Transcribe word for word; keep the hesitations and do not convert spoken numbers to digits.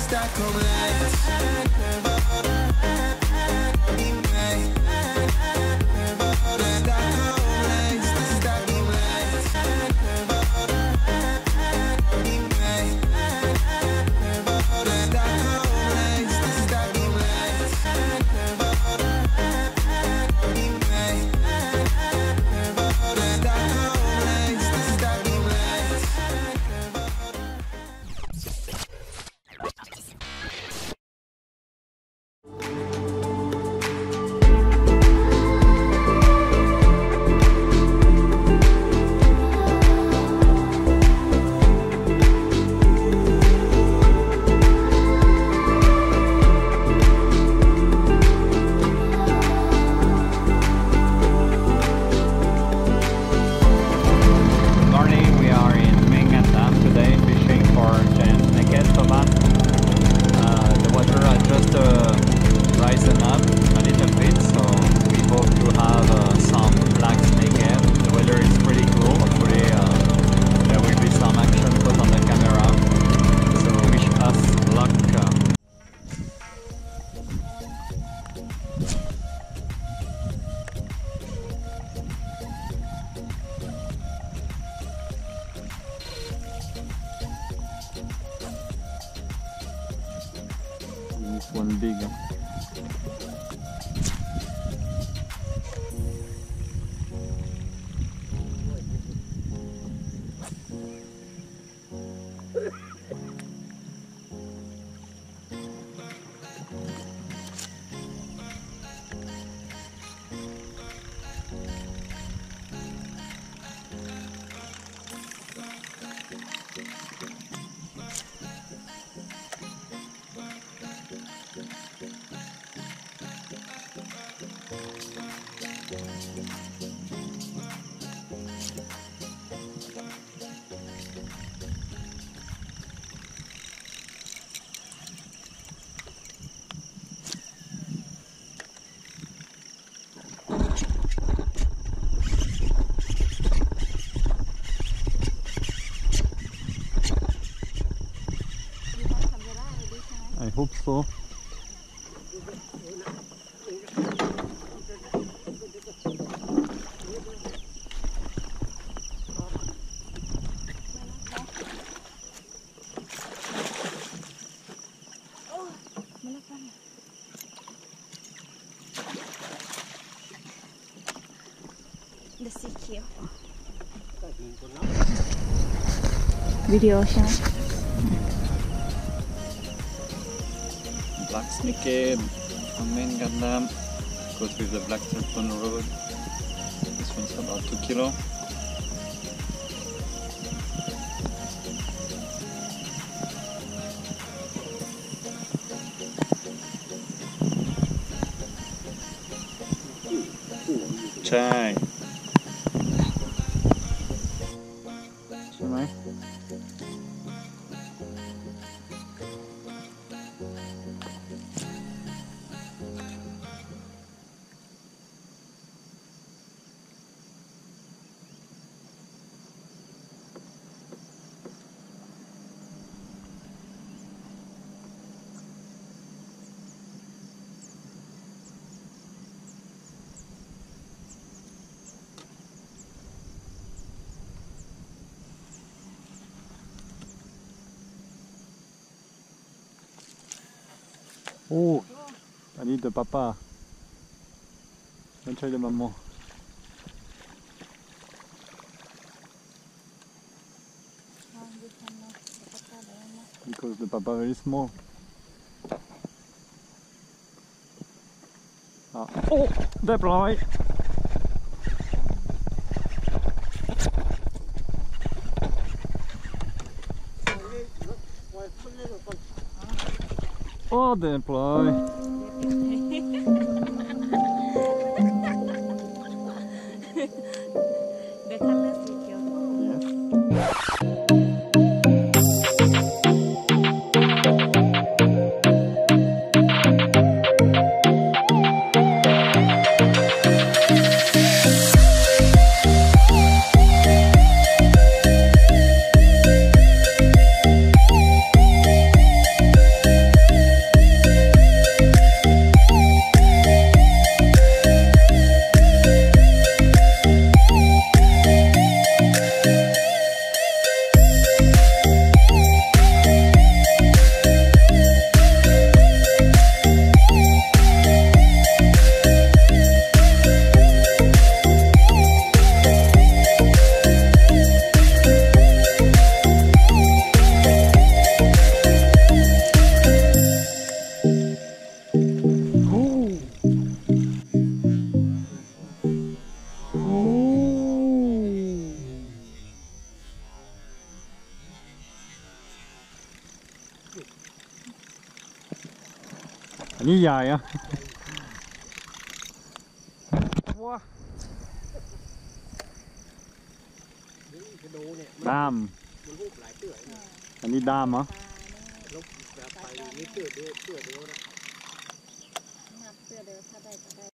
One big one. I hope so. The sea key. Video, siya. Black Snakehead, a main gandam, goes with the Black Serpent road. This one's about two kilo. Chai. Chai. Oh, I need the papa. Don't try the maman. Because the papa very small. Ah. Oh, deploy. Oh, deploy. The colors with you. Yes. อันนี้ใหญ่อะว้าดามอันนี้ดามเหรอนับเสื้อเดียวถ้าได้ก็ได้